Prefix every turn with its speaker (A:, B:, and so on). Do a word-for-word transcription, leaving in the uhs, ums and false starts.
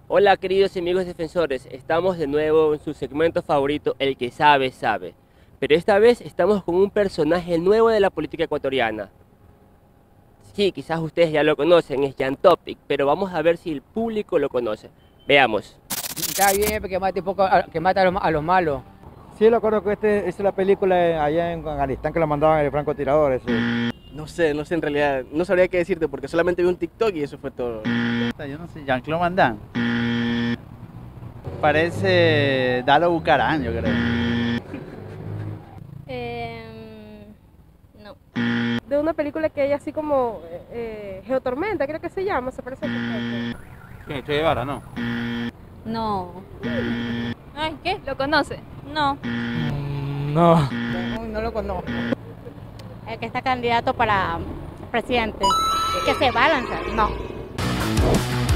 A: Hola queridos amigos defensores, estamos de nuevo en su segmento favorito, El que sabe, sabe. Pero esta vez estamos con un personaje nuevo de la política ecuatoriana. Sí, quizás ustedes ya lo conocen, es Jan Topic, pero vamos a ver si el público lo conoce. Veamos.
B: Está bien, que mate, poco, que mate a, los, a los malos.
C: Sí, lo conozco, este, esta es la película allá en Afganistán que lo mandaban el francotirador. Ese.
D: No sé, no sé en realidad, no sabría qué decirte porque solamente vi un TikTok y eso fue todo.
E: Yo no sé, Jean-Claude Van Damme. Parece Dalo Bucarán, yo creo.
F: Eh, no.
G: De una película que hay así como eh, Geotormenta, creo que se llama, se parece a
E: ¿Qué? Che Guevara, no.
F: No. Ay, ¿qué? ¿Lo conoce? No.
B: No. No, no lo conozco.
F: El que está candidato para presidente. Que se va a lanzar. No.